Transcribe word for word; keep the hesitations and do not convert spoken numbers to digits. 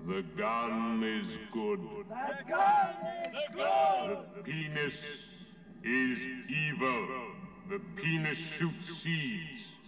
The gun is good. The gun is good! The penis is evil. The penis shoots seeds.